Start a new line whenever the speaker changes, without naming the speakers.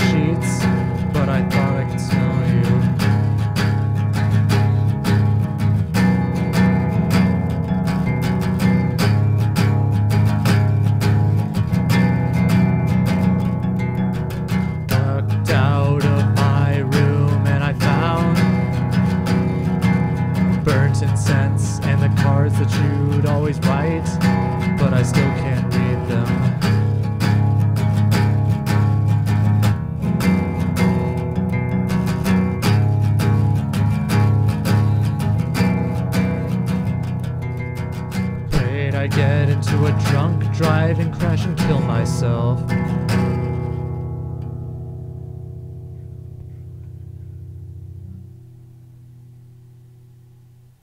sheets, but I thought I could smell you. Walked out of my room and I found burnt incense and the cards that you'd always write, but I still can't read them. I'd get into a drunk drive and crash and kill myself.